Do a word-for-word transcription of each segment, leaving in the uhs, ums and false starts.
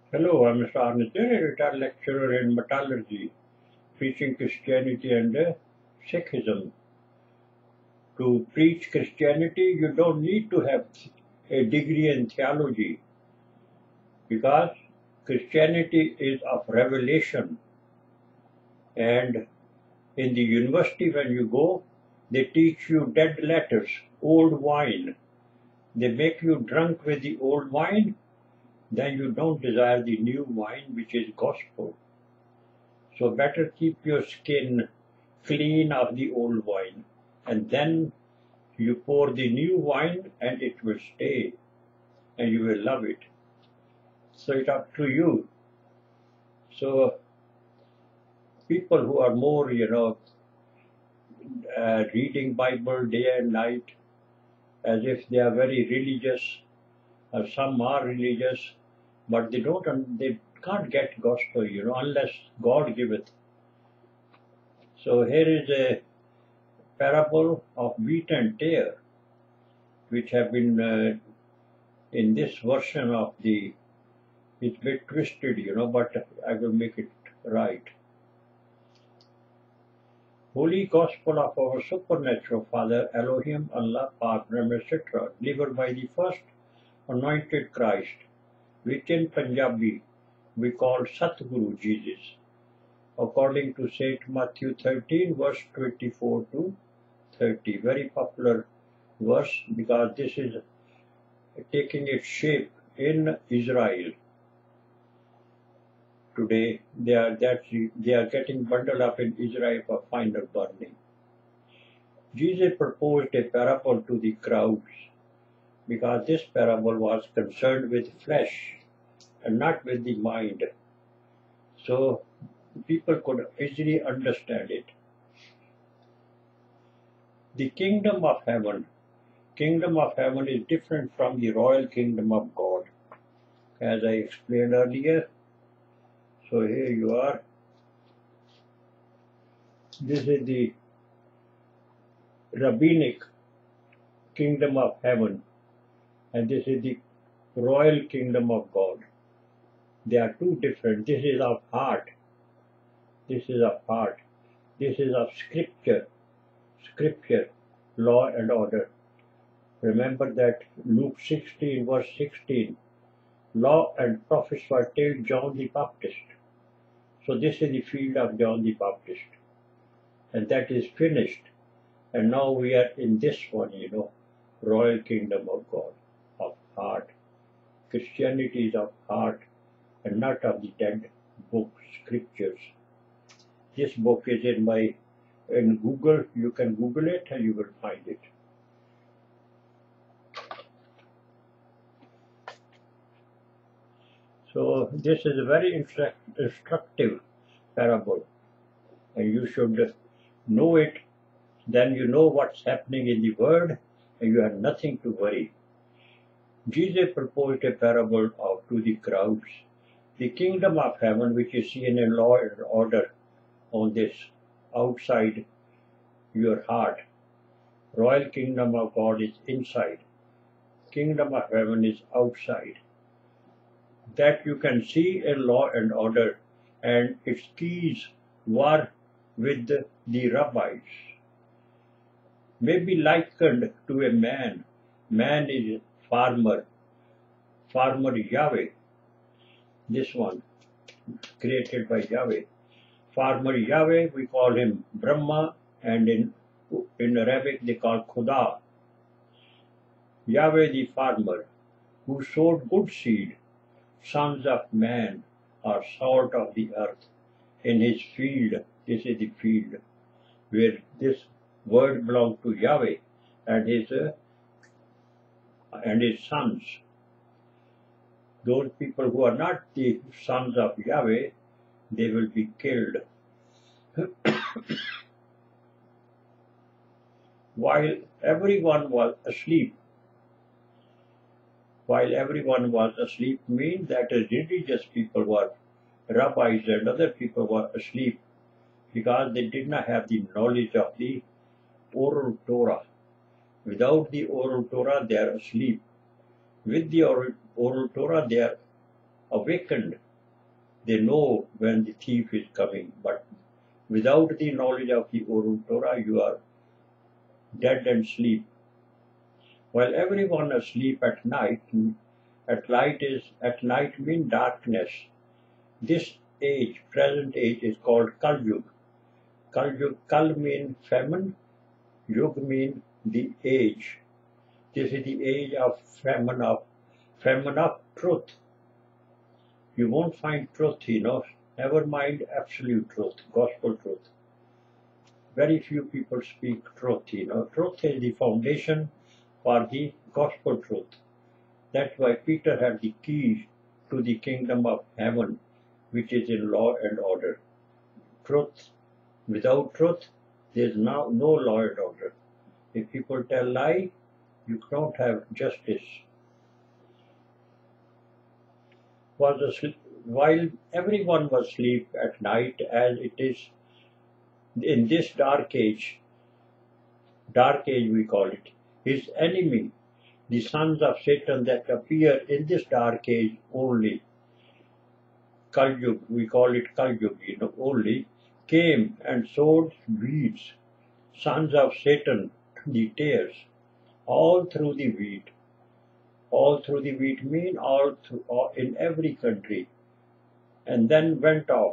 Hello, I'm Mister Arnett, retired lecturer in metallurgy, preaching Christianity and uh, Sikhism. To preach Christianity, you don't need to have a degree in theology, because Christianity is of revelation. And in the university, when you go, they teach you dead letters, old wine. They make you drunk with the old wine, then you don't desire the new wine, which is gospel. So better keep your skin clean of the old wine, and then you pour the new wine and it will stay and you will love it. So it's up to you. So people who are more, you know, uh, reading Bible day and night as if they are very religious, or some are religious, but they don't, they can't get gospel, you know, unless God giveth. So here is a parable of wheat and tare, which have been uh, in this version of the, it's a bit twisted, you know, but I will make it right. Holy Gospel of our Supernatural Father Elohim, Allah, Parbrahm, et cetera, delivered by the First Anointed Christ, which in Punjabi we call Satguru Jesus, according to Saint Matthew thirteen, verse twenty-four to thirty. Very popular verse, because this is taking its shape in Israel. Today, they are, that, they are getting bundled up in Israel for final burning. Jesus proposed a parable to the crowds, because this parable was concerned with flesh and not with the mind. So people could easily understand it. The kingdom of heaven. Kingdom of heaven is different from the royal kingdom of God, as I explained earlier. So here you are. This is the rabbinic kingdom of heaven, and this is the royal kingdom of God. They are two different. This is of heart. This is of heart. This is of scripture. Scripture, law and order. Remember that Luke sixteen, verse sixteen. Law and prophets were till John the Baptist. So this is the field of John the Baptist. And that is finished. And now we are in this one, you know, royal kingdom of God, of heart. Christianity is of heart and not of the dead book, scriptures. This book is in my, in Google, you can Google it and you will find it. So this is a very instructive parable, and you should know it. Then you know what's happening in the world, and you have nothing to worry. Jesus proposed a parable of, to the crowds. The kingdom of heaven, which is seen in law and order on this outside your heart. Royal kingdom of God is inside. Kingdom of heaven is outside. That you can see in law and order, and its keys were with the, the rabbis. May be likened to a man. Man is farmer. Farmer Yahweh. This one, created by Yahweh. Farmer Yahweh, we call him Brahma, and in, in Arabic they call Khuda. Yahweh the farmer, who sowed good seed. Sons of man are salt of the earth. In his field, this is the field where this word belongs to Yahweh and his uh, and his sons. Those people who are not the sons of Yahweh, they will be killed. While everyone was asleep, while everyone was asleep means that religious people were, rabbis and other people were asleep, because they did not have the knowledge of the oral Torah. Without the oral Torah, they are asleep. With the oral, oral Torah, they are awakened, they know when the thief is coming. But without the knowledge of the oral Torah, you are dead and asleep. While everyone asleep at night, at light is at night mean darkness. This age, present age, is called Kal Yug. Kal Yug, Kal mean famine, Yug mean the age. This is the age of famine of famine of truth. You won't find truth, you know. Never mind absolute truth, gospel truth. Very few people speak truth, you know. Truth is the foundation for the gospel truth. That's why Peter had the keys to the kingdom of heaven, which is in law and order. Truth. Without truth, there is now no law and order. If people tell lie, you don't have justice. Was asleep, while everyone was asleep at night, as it is in this dark age, dark age we call it, his enemy, the sons of Satan that appear in this dark age only, Kal Yug, we call it Kal Yug, you know, only, came and sowed weeds, sons of Satan, the tares, all through the wheat. All through the wheat mean all through, all, in every country, and then went off.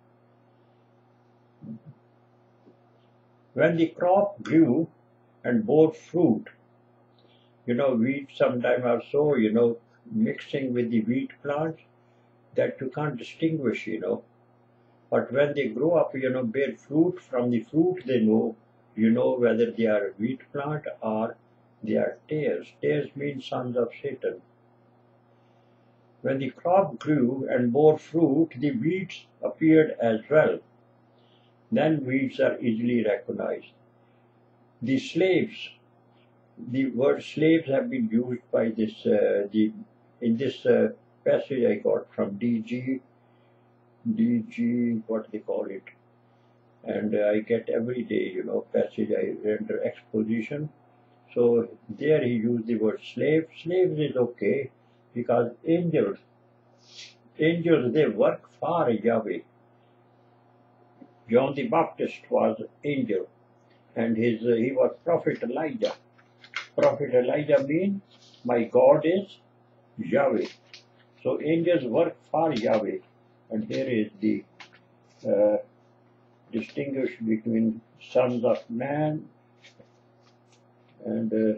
When the crop grew and bore fruit, you know, wheat sometimes are so, you know, mixing with the wheat plants that you can't distinguish, you know. But when they grow up, you know, bear fruit, from the fruit they know, you know, whether they are wheat plant or they are tares. Tares mean sons of Satan. When the crop grew and bore fruit, the weeds appeared as well. Then weeds are easily recognized. The slaves, the word slaves have been used by this, uh, the in this uh, passage I got from D G, D G, what they call it. And uh, I get every day, you know, passage I render exposition. So there he used the word slave. Slaves is okay because angels, angels they work for Yahweh. John the Baptist was angel, and his uh, he was prophet Elijah. Prophet Elijah means my God is Yahweh. So angels work for Yahweh, and here is the uh, distinguish between sons of man and uh,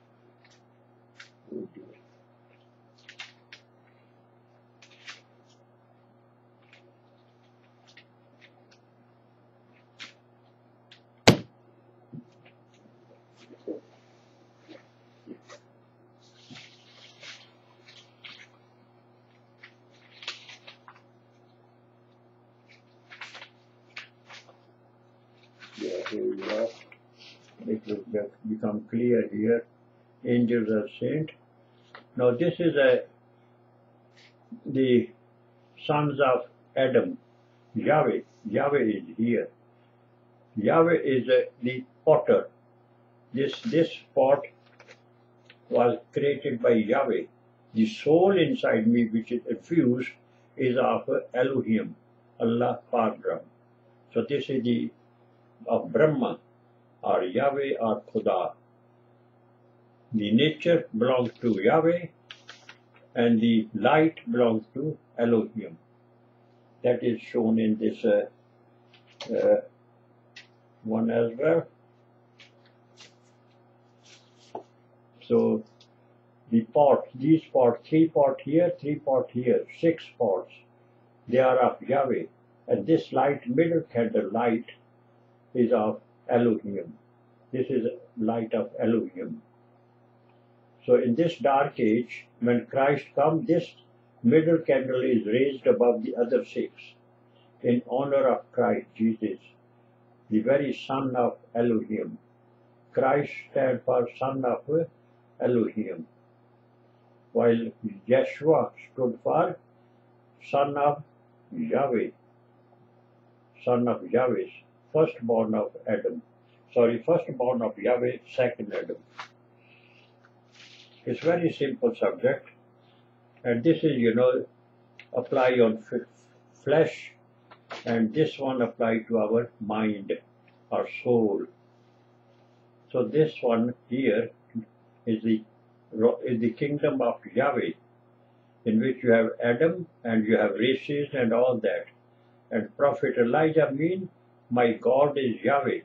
yeah, here we are. It will become clear here. Angels are saint. Now this is a the sons of Adam. Yahweh. Yahweh is here. Yahweh is a, the potter. This this pot was created by Yahweh. The soul inside me, which is infused, is of Elohim, Allah Parbrahm. So this is the of Brahma, or Yahweh, or Khuda. The nature belongs to Yahweh, and the light belongs to Elohim. That is shown in this uh, uh, one as well. So the pot, these pots, three pot here, three pot here, six pots, they are of Yahweh. And this light, middle candle light, is of Elohim. This is light of Elohim. So in this dark age, when Christ comes, this middle candle is raised above the other six in honor of Christ Jesus, the very Son of Elohim. Christ stands for Son of Elohim, while Yeshua stood for Son of Yahweh, Son of Yahweh, firstborn of Adam. Sorry, firstborn of Yahweh, second Adam. It's very simple subject, and this is, you know, apply on flesh, and this one apply to our mind, our soul. So this one here is the is the kingdom of Yahweh, in which you have Adam and you have races and all that. And Prophet Elijah means, my God is Yahweh.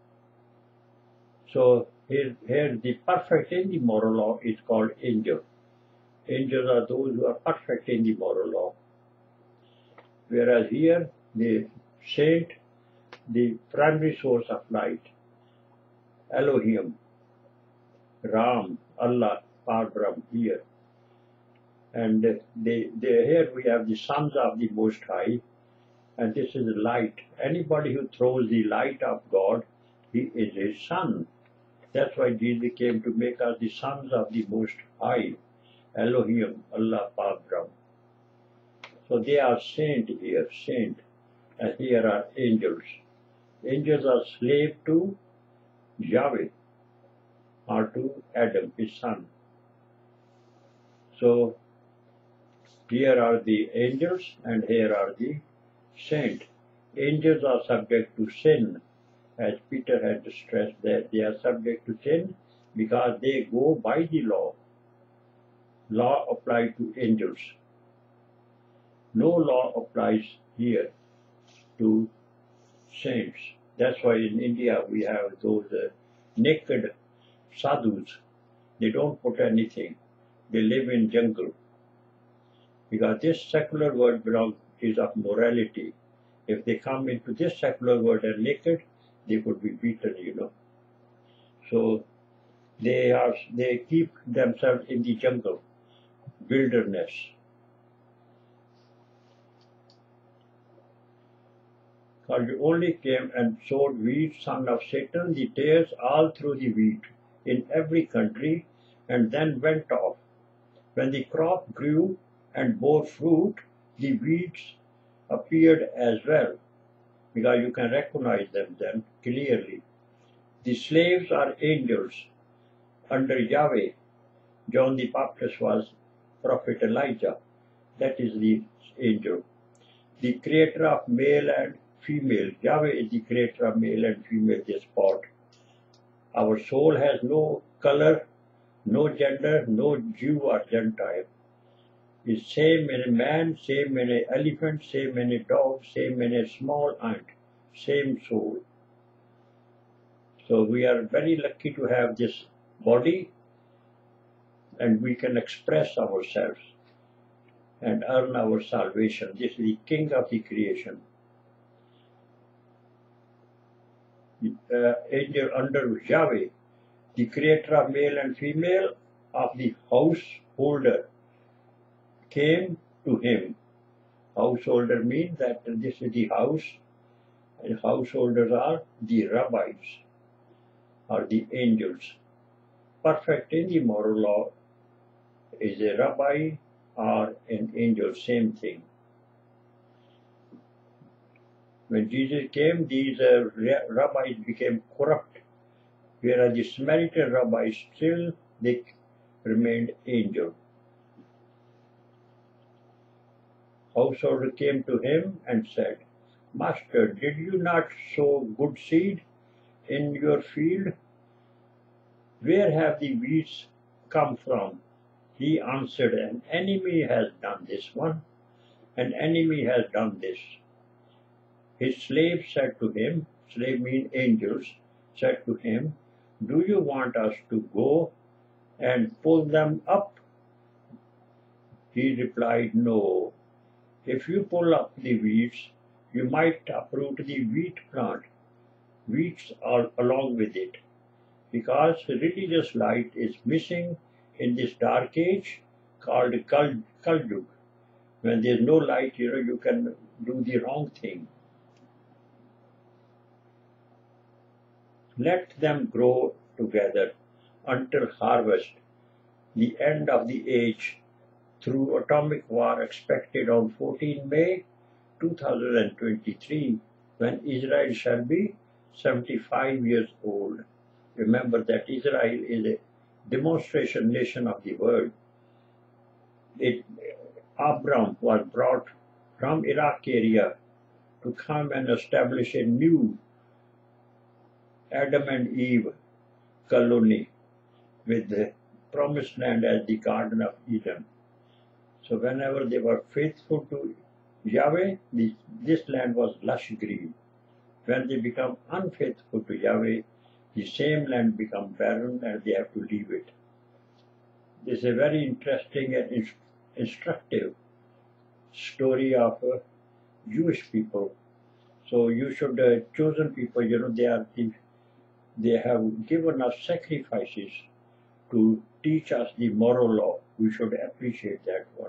So here, here the perfect in the moral law is called angel. Angels are those who are perfect in the moral law. Whereas here, the saint, the primary source of light, Elohim, Ram, Allah, Parbrahm here. And they, they, here we have the sons of the Most High, and this is light. Anybody who throws the light of God, he is his son. That's why Jesus came to make us the sons of the Most High, Elohim, Allah, Parbrahm. So they are saint here, saint, and here are angels. Angels are slave to Yahweh, or to Adam, his son. So here are the angels and here are the saint. Angels are subject to sin, as Peter had stressed that they are subject to sin because they go by the law. Law applies to angels. No law applies here to saints. That's why in India we have those uh, naked sadhus. They don't put anything. They live in jungle. Because this secular world belongs is of morality. If they come into this secular world and naked, they could be beaten, you know. So they are they keep themselves in the jungle, wilderness. God only came and sowed wheat, son of Satan, the tares all through the wheat in every country, and then went off. When the crop grew and bore fruit, the weeds appeared as well, because you can recognize them then clearly. The slaves are angels under Yahweh. John the Baptist was Prophet Elijah. That is the angel. The creator of male and female. Yahweh is the creator of male and female, this spot. Our soul has no color, no gender, no Jew or Gentile. It's same in a man, same in an elephant, same in a dog, same in a small ant, same soul. So we are very lucky to have this body, and we can express ourselves and earn our salvation. This is the king of the creation. Uh, angel under Yahweh, the creator of male and female of the householder, came to him. Householder means that this is the house, and householders are the rabbis or the angels. Perfect in the moral law is a rabbi or an angel, same thing. When Jesus came, these uh, rabbis became corrupt, whereas the Samaritan rabbis still they remained angel. Householder came to him and said, Master, did you not sow good seed in your field? Where have the weeds come from? He answered, an enemy has done this one, an enemy has done this. His slave said to him, slave means angels, said to him, do you want us to go and pull them up? He replied, no. If you pull up the weeds, you might uproot the wheat plant, weeds are along with it. Because religious light is missing in this dark age called Kal Yug. When there is no light, you know, you can do the wrong thing. Let them grow together until harvest, the end of the age, through atomic war expected on fourteenth May two thousand twenty-three, when Israel shall be seventy-five years old. Remember that Israel is a demonstration nation of the world. It, Parbrahm was brought from Iraq area to come and establish a new Adam and Eve colony with the promised land as the Garden of Eden. So whenever they were faithful to Yahweh, this, this land was lush green. When they become unfaithful to Yahweh, the same land becomes barren and they have to leave it. This is a very interesting and inst instructive story of uh, Jewish people. So you should uh, chosen people, you know, they are the, they have given us sacrifices to teach us the moral law. We should appreciate that one.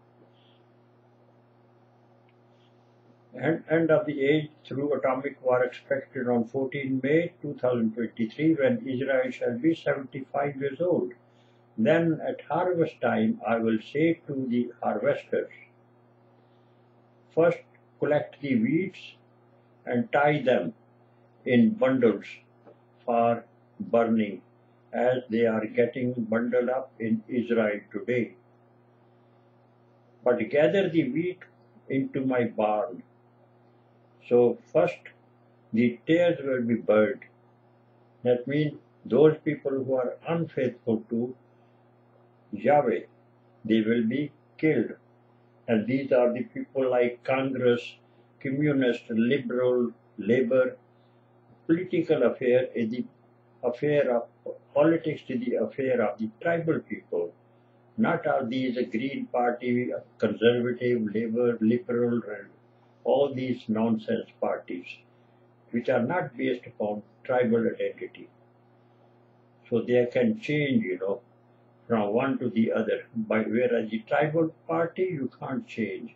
And end of the age through atomic war expected on fourteenth May two thousand twenty-three, when Israel shall be seventy-five years old. Then at harvest time I will say to the harvesters, first collect the weeds and tie them in bundles for burning, as they are getting bundled up in Israel today. But gather the wheat into my barn. So first the tares will be burned. That means those people who are unfaithful to Yahweh, they will be killed. And these are the people like Congress, communist, liberal, labor. Political affair is the affair of politics, is the affair of the tribal people. Not all these Green Party, conservative, labor, liberal, all these nonsense parties, which are not based upon tribal identity. So they can change, you know, from one to the other. But whereas the tribal party, you can't change.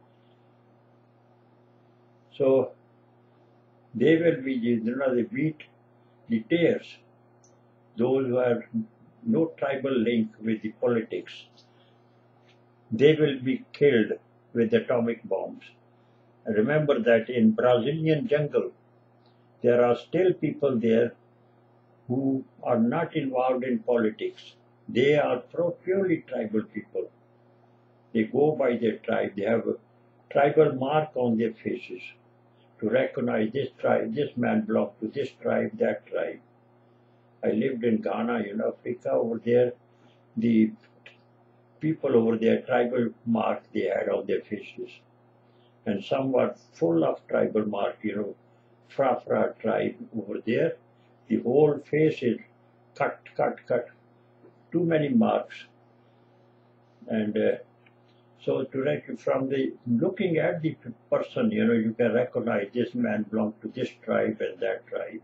So they will be, you know, the wheat, the tares, those who have no tribal link with the politics, they will be killed with atomic bombs. Remember that in Brazilian jungle, there are still people there who are not involved in politics. They are purely tribal people. They go by their tribe. They have a tribal mark on their faces to recognize this tribe, this man belongs to this tribe, that tribe. I lived in Ghana, in Africa. Over there, the people over there, tribal mark they had on their faces. And some were full of tribal mark, you know, Fra Fra tribe over there. The whole face is cut, cut, cut. Too many marks. And uh, so to from the looking at the person, you know, you can recognize this man belongs to this tribe and that tribe.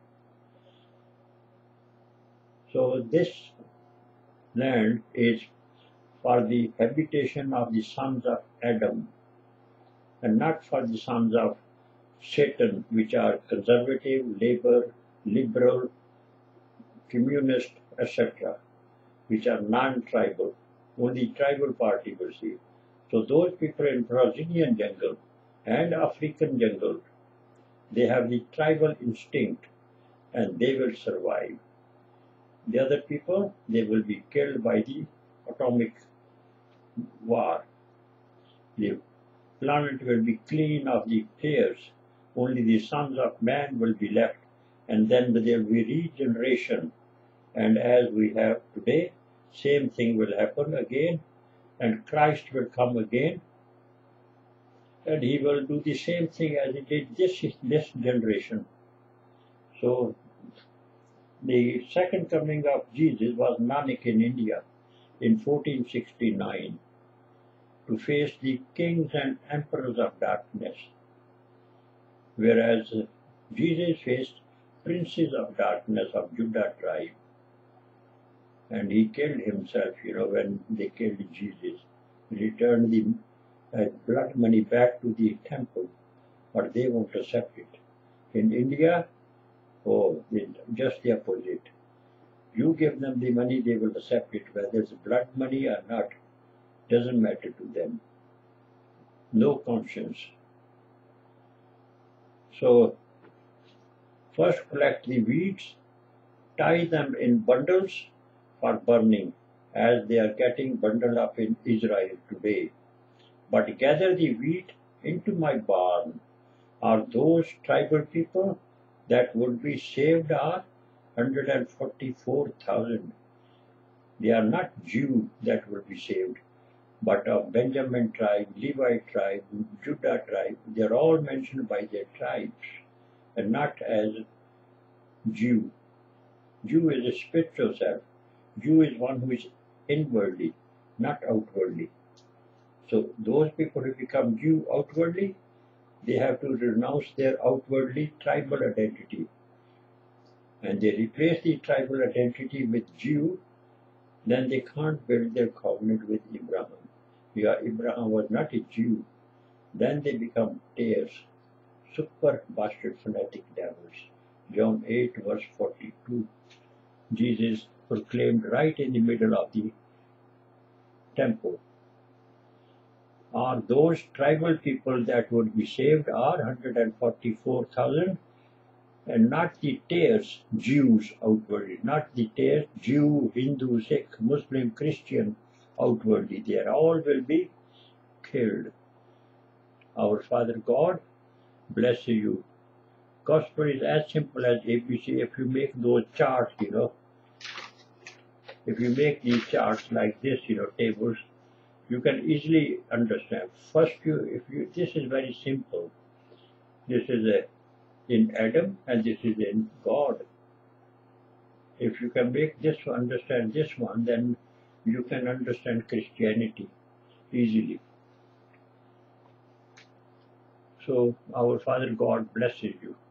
So this land is for the habitation of the sons of Adam, and not for the sons of Satan, which are conservative, labor, liberal, communist, et cetera, which are non-tribal. Only tribal party will see. So those people in Brazilian jungle and African jungle, they have the tribal instinct and they will survive. The other people, they will be killed by the atomic war. The planet will be clean of the tares. Only the sons of man will be left, and then there will be regeneration. And as we have today, same thing will happen again, and Christ will come again, and he will do the same thing as he did this, this generation. So the second coming of Jesus was Nanak in India in fourteen sixty-nine to face the kings and emperors of darkness, whereas Jesus faced princes of darkness of Judah tribe. And he killed himself, you know, when they killed Jesus. He returned the uh, blood money back to the temple, but they won't accept it. In India, oh, just the opposite. You give them the money, they will accept it. Whether it's blood money or not, doesn't matter to them. No conscience. So, first collect the weeds, tie them in bundles for burning, as they are getting bundled up in Israel today. but gather the wheat into my barn. Are those tribal people that would be saved are one hundred forty-four thousand. They are not Jews that will be saved, but of Benjamin tribe, Levi tribe, Judah tribe. They are all mentioned by their tribes and not as Jew. Jew is a spiritual self. Jew is one who is inwardly, not outwardly. So those people who become Jew outwardly, they have to renounce their outwardly tribal identity. And they replace the tribal identity with Jew, then they can't build their covenant with Abraham. Yeah, Abraham was not a Jew. Then they become tares, super bastard fanatic devils. John eight verse forty-two. Jesus proclaimed right in the middle of the temple. Are those tribal people that would be saved are one hundred forty-four thousand, and not the tares, Jews outwardly, not the tares, Jew, Hindu, Sikh, Muslim, Christian outwardly. They all will be killed. Our Father God bless you. Gospel is as simple as A B C. If you make those charts, you know, if you make these charts like this, you know, tables, you can easily understand. First, you, if you, this is very simple. This is a, in Adam and this is in God. If you can make this one, understand this one, then you can understand Christianity easily. So, our Father God blesses you.